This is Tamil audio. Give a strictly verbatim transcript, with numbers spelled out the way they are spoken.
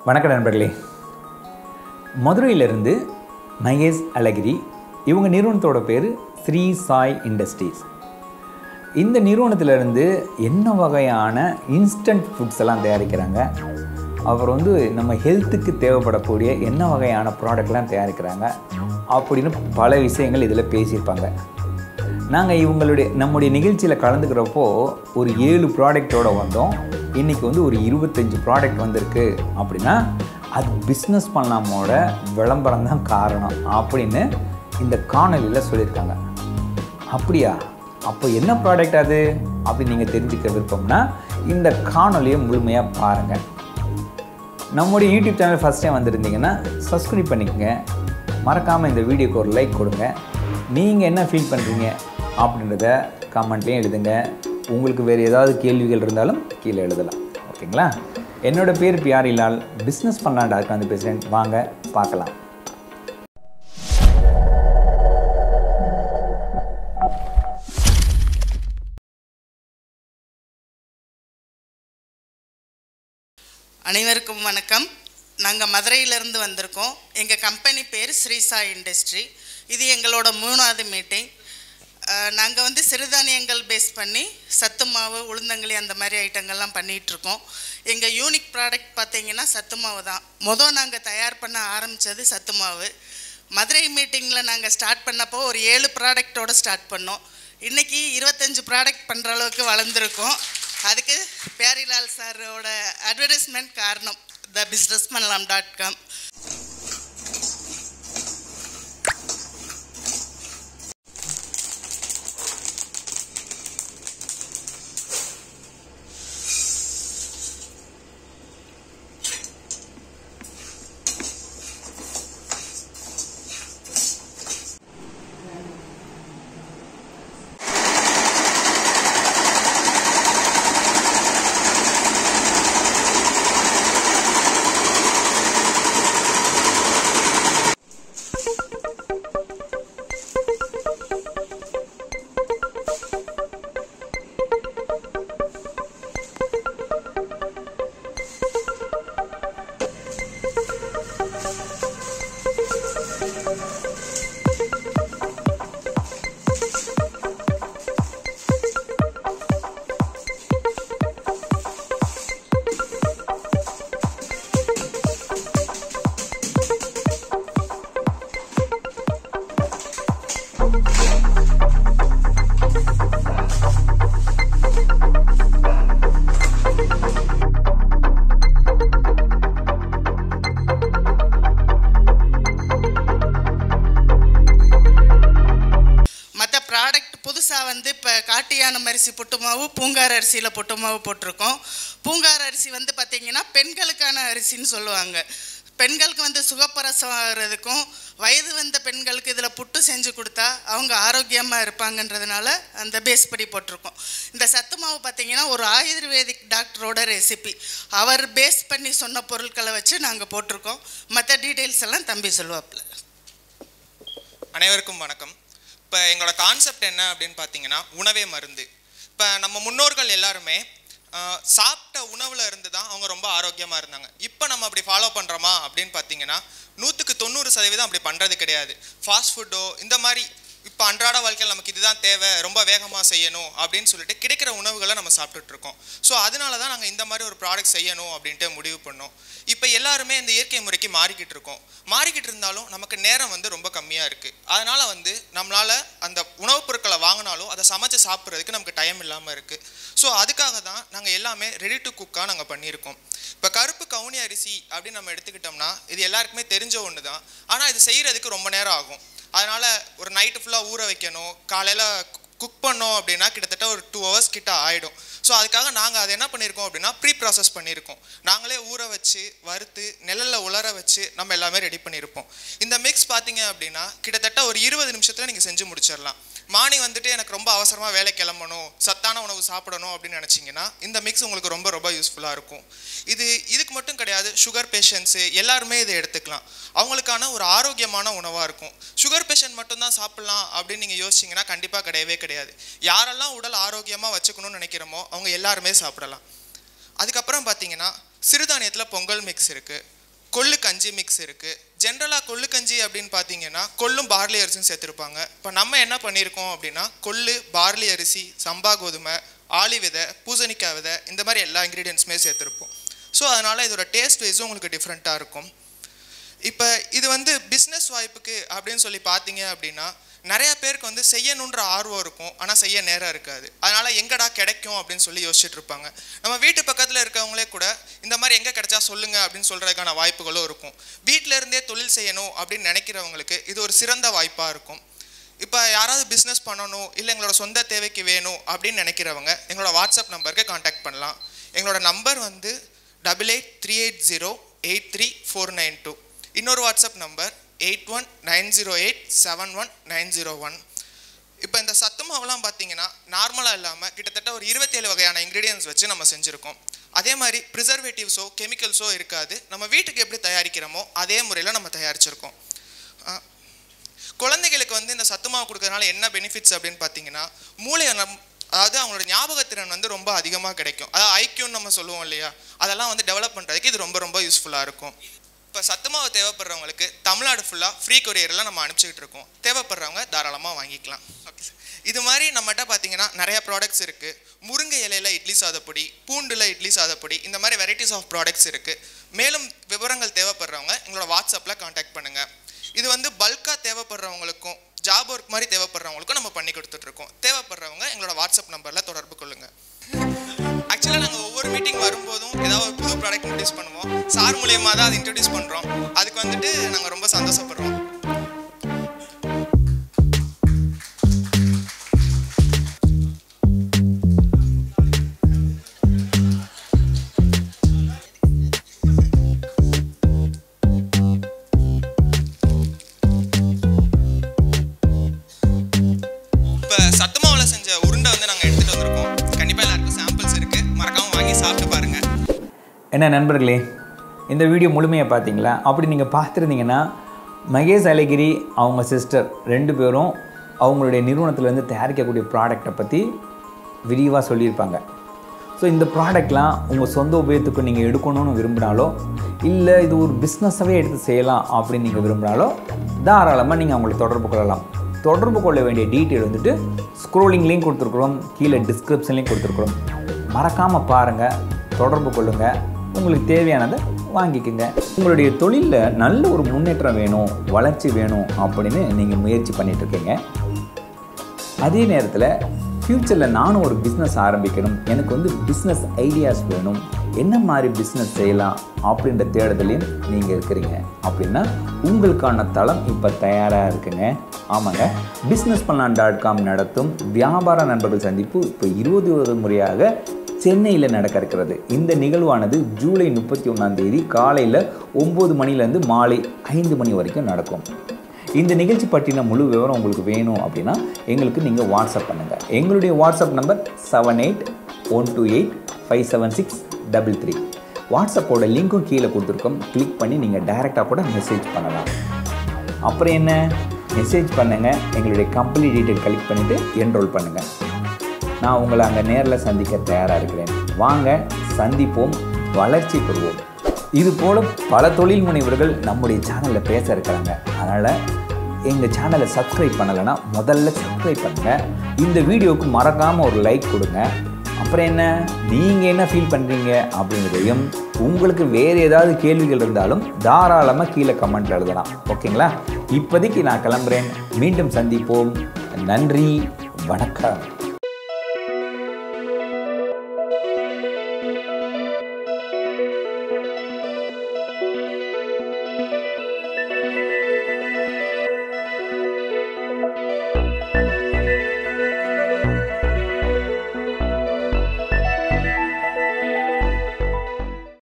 வணக்கம் நண்பர்களே. மதுரையிலிருந்து மகேஷ் அலகிரி, இவங்க நிறுவனத்தோட பேர் ஸ்ரீ சாய் இண்டஸ்ட்ரீஸ். இந்த நிறுவனத்திலிருந்து என்ன வகையான இன்ஸ்டன்ட் ஃபுட்ஸ் எல்லாம் தயாரிக்கிறாங்க, அப்புறம் வந்து நம்ம ஹெல்த்துக்கு தேவைப்படக்கூடிய என்ன வகையான ப்ராடக்ட்லாம் தயாரிக்கிறாங்க அப்படின்னு பல விஷயங்கள் இதில் பேசியிருப்பாங்க. நாங்கள் இவங்களுடைய நம்முடைய நிகழ்ச்சியில் கலந்துக்கிறப்போ ஒரு ஏழு ப்ராடக்டோடு வந்தோம். இன்றைக்கி வந்து ஒரு இருபத்தஞ்சி ப்ராடக்ட் வந்திருக்கு. அப்படின்னா அது பிஸ்னஸ் பண்ணாமோட விளம்பரம் தான் காரணம் அப்படின்னு இந்த காணொலியில் சொல்லியிருக்காங்க. அப்படியா? அப்போ என்ன ப்ராடக்ட் அது அப்படின்னு நீங்கள் தெரிஞ்சுக்க விருப்பம்னா இந்த காணொலியை முழுமையாக பாருங்கள். நம்முடைய யூடியூப் சேனல் ஃபஸ்ட் டைம் வந்திருந்தீங்கன்னா சப்ஸ்கிரைப் பண்ணிக்கோங்க. மறக்காமல் இந்த வீடியோக்கு ஒரு லைக் கொடுங்க. நீங்கள் என்ன ஃபீல் பண்ணுறீங்க அப்படின்றத கமெண்ட்லேயும் எழுதுங்க. உங்களுக்கு வேறு ஏதாவது கேள்விகள் இருந்தாலும் கீழே எழுதலாம். ஓகேங்களா? என்னோடய பேர் பியாரிலால், பிஸ்னஸ் பண்ணலான்னு உட்காந்து பேசுகிறேன். வாங்க பார்க்கலாம். அனைவருக்கும் வணக்கம். நாங்கள் மதுரையிலேருந்து வந்திருக்கோம். எங்கள் கம்பெனி பேர் ஸ்ரீ சாய் இண்டஸ்ட்ரி. இது எங்களோட மூணாவது மீட்டிங். நாங்கள் வந்து சிறுதானியங்கள் பேஸ் பண்ணி சத்து மாவு, உளுந்தங்களி அந்த மாதிரி ஐட்டங்கள்லாம் பண்ணிகிட்ருக்கோம். எங்கள் யூனிக் ப்ராடக்ட் பார்த்திங்கன்னா சத்து மாவு தான். மொதல் நாங்கள் தயார் பண்ண ஆரம்பித்தது சத்து மாவு. மதுரை மீட்டிங்கில் நாங்கள் ஸ்டார்ட் பண்ணப்போ ஒரு ஏழு ப்ராடக்டோடு ஸ்டார்ட் பண்ணோம். இன்றைக்கி இருபத்தஞ்சி ப்ராடக்ட் பண்ணுற அளவுக்கு வளர்ந்துருக்கோம். அதுக்கு பியாரிலால் சாரோட அட்வர்டைஸ்மெண்ட் காரணம். த பிஸ்னஸ் பண்ணலாம் டாட் காம். வந்து இப்போ காட்டியானம் அரிசி பொட்டு மாவு, பூங்கார் அரிசியில் பொட்டு மாவு போட்டிருக்கோம். பூங்கார் அரிசி வந்து பார்த்திங்கன்னா பெண்களுக்கான அரிசின்னு சொல்லுவாங்க. பெண்களுக்கு வந்து சுகப்பிரசவம் ஆகிறதுக்கும் வயது வந்த பெண்களுக்கு இதில் புட்டு செஞ்சு கொடுத்தா அவங்க ஆரோக்கியமாக இருப்பாங்கன்றதுனால அந்த பேஸ் படி போட்டிருக்கோம். இந்த சத்து மாவு பார்த்திங்கன்னா ஒரு ஆயுர்வேதிக் டாக்டரோட ரெசிபி. அவர் பேஸ் பண்ணி சொன்ன பொருட்களை வச்சு நாங்கள் போட்டிருக்கோம். மற்ற டீட்டெயில்ஸ் எல்லாம் தம்பி சொல்லுவாப்பில். அனைவருக்கும் வணக்கம். இப்போ எங்களோட கான்செப்ட் என்ன அப்படின்னு பார்த்தீங்கன்னா உணவே மருந்து. இப்போ நம்ம முன்னோர்கள் எல்லாருமே சாப்பிட்ட உணவில் இருந்து தான் அவங்க ரொம்ப ஆரோக்கியமாக இருந்தாங்க. இப்போ நம்ம அப்படி ஃபாலோ பண்ணுறோமா அப்படின்னு பார்த்தீங்கன்னா நூற்றுக்கு தொண்ணூறு சதவீதம் அப்படி பண்ணுறது கிடையாது. ஃபாஸ்ட் ஃபுட்டோ இந்த மாதிரி இப்போ அன்றாட வாழ்க்கையில் நமக்கு இதுதான் தேவை, ரொம்ப வேகமாக செய்யணும் அப்படின்னு சொல்லிட்டு கிடைக்கிற உணவுகளை நம்ம சாப்பிட்டுட்ருக்கோம். ஸோ அதனால தான் நாங்கள் இந்த மாதிரி ஒரு ப்ராடக்ட் செய்யணும் அப்படின்ட்டு முடிவு பண்ணோம். இப்போ எல்லாருமே இந்த இயற்கை முறைக்கு மாறிக்கிட்டு இருக்கோம். மாறிக்கிட்டு இருந்தாலும் நமக்கு நேரம் வந்து ரொம்ப கம்மியாக இருக்குது. அதனால் வந்து நம்மளால் அந்த உணவுப் பொருட்களை வாங்கினாலும் அதை சமைச்சு சாப்பிட்றதுக்கு நமக்கு டைம் இல்லாமல் இருக்குது. ஸோ அதுக்காக தான் நாங்கள் எல்லாமே ரெடி டு குக்காக நாங்கள் பண்ணியிருக்கோம். இப்போ கருப்பு கவுனி அரிசி அப்படின்னு நம்ம எடுத்துக்கிட்டோம்னா இது எல்லாருக்குமே தெரிஞ்ச ஒன்று தான். ஆனால் இது செய்கிறதுக்கு ரொம்ப நேரம் ஆகும். அதனால் ஒரு நைட்டு ஃபுல்லாக ஊற வைக்கணும். காலையில் குக் பண்ணோம் அப்படின்னா கிட்டத்தட்ட ஒரு டூ ஹவர்ஸ் கிட்ட ஆகிடும். ஸோ அதுக்காக நாங்கள் அதை என்ன பண்ணியிருக்கோம் அப்படின்னா ப்ரீ ப்ராசஸ் பண்ணியிருக்கோம். நாங்களே ஊற வச்சு வறுத்து நெல்லில் உலர வச்சு நம்ம எல்லாமே ரெடி பண்ணியிருப்போம். இந்த மிக்ஸ் பார்த்தீங்க அப்படின்னா கிட்டத்தட்ட ஒரு இருபது நிமிஷத்தில் நீங்கள் செஞ்சு முடிச்சிடலாம். மார்னிங் வந்துட்டு எனக்கு ரொம்ப அவசரமாக வேலை கிளம்பணும், சத்தான உணவு சாப்பிடணும் அப்படின்னு நினச்சிங்கன்னா இந்த மிக்ஸ் உங்களுக்கு ரொம்ப ரொம்ப யூஸ்ஃபுல்லாக இருக்கும். இது இதுக்கு மட்டும் கிடையாது, சுகர் பேஷண்ட்ஸு எல்லாருமே இதை எடுத்துக்கலாம். அவங்களுக்கான ஒரு ஆரோக்கியமான உணவாக இருக்கும். சுகர் பேஷண்ட் மட்டும்தான் சாப்பிட்லாம் அப்படின்னு நீங்கள் யோசிச்சிங்கன்னா கண்டிப்பாக கிடையவே கிடையாது. யாரெல்லாம் உடல் ஆரோக்கியமாக வச்சுக்கணும்னு நினைக்கிறோமோ அவங்க எல்லாருமே சாப்பிடலாம். அதுக்கப்புறம் பார்த்தீங்கன்னா சிறுதானியத்தில் பொங்கல் மிக்ஸ் இருக்குது, கொள்ளு கஞ்சி மிக்ஸ் இருக்குது. ஜென்ரலாக கொள்ளு கஞ்சி அப்படின்னு பார்த்தீங்கன்னா கொள்ளும் பார்லி அரிசியும் சேர்த்துருப்பாங்க. இப்போ நம்ம என்ன பண்ணியிருக்கோம் அப்படின்னா கொள்ளு, பார்லி அரிசி, சம்பா கோதுமை, ஆளி விதை, பூசணிக்காய் விதை, இந்த மாதிரி எல்லா இன்க்ரீடியன்ஸுமே சேர்த்துருப்போம். ஸோ அதனால் இதோட டேஸ்ட் வைஸும் உங்களுக்கு டிஃப்ரெண்ட்டாக இருக்கும். இப்போ இது வந்து பிஸ்னஸ் வாய்ப்புக்கு அப்படின்னு சொல்லி பார்த்தீங்க அப்படின்னா நிறையா பேருக்கு வந்து செய்யணுன்ற ஆர்வம் இருக்கும், ஆனால் செய்ய நேரம் இருக்காது. அதனால் எங்கடா கிடைக்கும் அப்படின்னு சொல்லி யோசிச்சுட்டு இருப்பாங்க. நம்ம வீட்டு பக்கத்தில் இருக்கவங்களே கூட இந்த மாதிரி எங்கே கிடைச்சா சொல்லுங்கள் அப்படின்னு சொல்கிறதுக்கான வாய்ப்புகளும் இருக்கும். வீட்டில் இருந்தே தொழில் செய்யணும் அப்படின்னு நினைக்கிறவங்களுக்கு இது ஒரு சிறந்த வாய்ப்பாக இருக்கும். இப்போ யாராவது பிஸ்னஸ் பண்ணணும் இல்லை எங்களோட சொந்த தேவைக்கு வேணும் அப்படின்னு நினைக்கிறவங்க எங்களோட வாட்ஸ்அப் நம்பருக்கு காண்டாக்ட் பண்ணலாம். எங்களோட நம்பர் வந்து double eight three eight zero eight three four nine two. இன்னொரு WhatsApp number eight one nine zero eight seven one nine zero one. இப்போ இந்த சத்து மாவுலாம் பார்த்தீங்கன்னா நார்மலாக இல்லாமல் கிட்டத்தட்ட ஒரு இருபத்தேழு வகையான இன்க்ரீடியன்ஸ் வச்சு நம்ம செஞ்சுருக்கோம். அதே மாதிரி ப்ரிசர்வேட்டிவ்ஸோ கெமிக்கல்ஸோ இருக்காது. நம்ம வீட்டுக்கு எப்படி தயாரிக்கிறோமோ அதே முறையில் நம்ம தயாரிச்சிருக்கோம். குழந்தைகளுக்கு வந்து இந்த சத்து மாவு கொடுக்கறதுனால என்ன பெனிஃபிட்ஸ் அப்படின்னு பார்த்தீங்கன்னா மூளை நம் அதாவது அவங்களோட ஞாபகத்திறன் வந்து ரொம்ப அதிகமாக கிடைக்கும். அதாவது ஐக்கியூன்னு நம்ம சொல்லுவோம் இல்லையா, அதெல்லாம் வந்து டெவலப் பண்ணுறதுக்கு இது ரொம்ப ரொம்ப யூஸ்ஃபுல்லாக இருக்கும். இப்போ சத்து மாவு தேவைப்படுறவங்களுக்கு தமிழ்நாடு ஃபுல்லாக ஃப்ரீ கொரியரில் நம்ம அனுப்பிச்சிக்கிட்டு இருக்கோம். தேவைப்படுறவங்க தாராளமாக வாங்கிக்கலாம். Okay sir. இது மாதிரி நம்மகிட்ட பார்த்தீங்கன்னா நிறைய ப்ராடக்ட்ஸ் இருக்குது. முருங்கை இலையில் இட்லி சாதப்பொடி, பூண்டில் இட்லி சாதப்பொடி, இந்த மாதிரி வெரைட்டிஸ் ஆஃப் ப்ராடக்ட்ஸ் இருக்குது. மேலும் விவரங்கள் தேவைப்படுறவங்க எங்களோட வாட்ஸ்அப்பில் காண்டாக்ட் பண்ணுங்கள். இது வந்து பல்காக தேவைப்படுறவங்களுக்கும் ஜாப் ஒர்க் மாதிரி தேவைப்படுறவங்களுக்கும் நம்ம பண்ணி கொடுத்துட்ருக்கோம். தேவைப்படுறவங்க எங்களோட வாட்ஸ்அப் நம்பரில் தொடர்பு கொள்ளுங்கள். ஆக்சுவலாக நாங்கள் ஒவ்வொரு மீட்டிங் வரும்போதும் ஏதாவது ஒரு புது ப்ராடக்ட் இன்ட்ரடியூஸ் பண்ணுவோம். சார் மூலியமாக தான் அதை இன்ட்ரடியூஸ் பண்ணுறோம். அதுக்கு வந்துட்டு நாங்கள் ரொம்ப சந்தோஷப்படுறோம். இப்போ சத்து மாவில் செஞ்ச உருண்டை வந்து நாங்கள் எடுத்துகிட்டு வந்திருக்கோம். கண்டிப்பாக எல்லாருக்கும் சாம்பிள்ஸ் இருக்குது, மறக்காமல் வாங்கி சாப்பிட்டு பாருங்கள். என்ன நண்பர்களே, இந்த வீடியோ முழுமையாக பார்த்தீங்களா? அப்படி நீங்கள் பார்த்துருந்தீங்கன்னா மகேஷ் அழகிரி அவங்க சிஸ்டர் ரெண்டு பேரும் அவங்களுடைய நிறுவனத்திலேருந்து தயாரிக்கக்கூடிய ப்ராடக்டை பற்றி விரிவாக சொல்லியிருப்பாங்க. ஸோ இந்த ப்ராடக்ட்லாம் உங்கள் சொந்த உபயோகத்துக்கு நீங்கள் எடுக்கணும்னு விரும்பினாலோ இல்லை இது ஒரு பிஸ்னஸாகவே எடுத்து செய்யலாம் அப்படின்னு நீங்கள் விரும்பினாலோ தாராளமாக நீங்கள் அவங்களை தொடர்பு கொள்ளலாம். தொடர்பு கொள்ள வேண்டிய டீட்டெயில் வந்துட்டு ஸ்க்ரோலிங்லேயும் கொடுத்துருக்குறோம், கீழே டிஸ்கிரிப்ஷன்லேயும் கொடுத்துருக்குறோம். மறக்காமல் பாருங்கள், தொடர்பு கொள்ளுங்கள், உங்களுக்கு தேவையானதை வாங்கிக்கோங்க. உங்களுடைய தொழிலில் நல்ல ஒரு முன்னேற்றம் வேணும், வளர்ச்சி வேணும் அப்படின்னு நீங்கள் முயற்சி பண்ணிகிட்ருக்கீங்க. அதே நேரத்தில் ஃப்யூச்சரில் நானும் ஒரு பிஸ்னஸ் ஆரம்பிக்கணும், எனக்கு வந்து பிஸ்னஸ் ஐடியாஸ் வேணும், என்ன மாதிரி பிஸ்னஸ் செய்யலாம் அப்படின்ற தேடுதலையும் நீங்கள் இருக்கிறீங்க அப்படின்னா உங்களுக்கான தளம் இப்போ தயாராக இருக்குங்க. ஆமாங்க, பிஸ்னஸ் பண்ணலாம் டாட் காம் நடத்தும் வியாபார நண்பர்கள் சந்திப்பு இப்போ இருபது முறையாக சென்னையில் நடக்க இருக்கிறது. இந்த நிகழ்வானது ஜூலை முப்பத்தி ஒன்றாம் தேதி காலையில் ஒம்பது மணிலேருந்து மாலை ஐந்து மணி வரைக்கும் நடக்கும். இந்த நிகழ்ச்சி பற்றின முழு விவரம் உங்களுக்கு வேணும் அப்படின்னா எங்களுக்கு நீங்கள் வாட்ஸ்அப் பண்ணுங்கள். எங்களுடைய WhatsApp number seven eight one two eight five seven six double three. வாட்ஸ்அப்போட லிங்க்கும் கீழே கொடுத்துருக்கோம், கிளிக் பண்ணி நீங்கள் டைரெக்டாக கூட மெசேஜ் பண்ணலாம். அப்புறம் என்ன, மெசேஜ் பண்ணுங்கள், எங்களுடைய கம்பெனி டீட்டெயில் கலெக்ட் பண்ணிவிட்டு என்ரோல் பண்ணுங்கள். நான் உங்களை அங்கே நேரில் சந்திக்க தயாராக இருக்கிறேன். வாங்க சந்திப்போம், வளர்ச்சி பெறுவோம். இது போல் பல தொழில் முனைவர்கள் நம்முடைய சேனலில் பேச இருக்கிறாங்க. அதனால் எங்கள் சேனலை சப்ஸ்கிரைப் பண்ணலைன்னா முதல்ல சப்ஸ்கிரைப் பண்ணுங்கள். இந்த வீடியோவுக்கு மறக்காமல் ஒரு லைக் கொடுங்க. அப்புறம் என்ன, நீங்கள் என்ன ஃபீல் பண்ணுறீங்க அப்படிங்கிறதையும் உங்களுக்கு வேறு ஏதாவது கேள்விகள் இருந்தாலும் தாராளமாக கீழே கமெண்ட்டில் எழுதலாம். ஓகேங்களா? இப்போதைக்கு நான் கிளம்புறேன். மீண்டும் சந்திப்போம். நன்றி, வணக்கம்.